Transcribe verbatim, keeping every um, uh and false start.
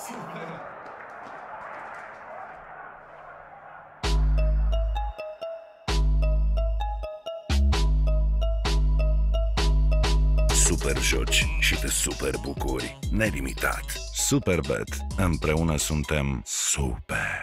Super joci și te super bucuri. Nelimitat. Superbet. Împreună suntem super.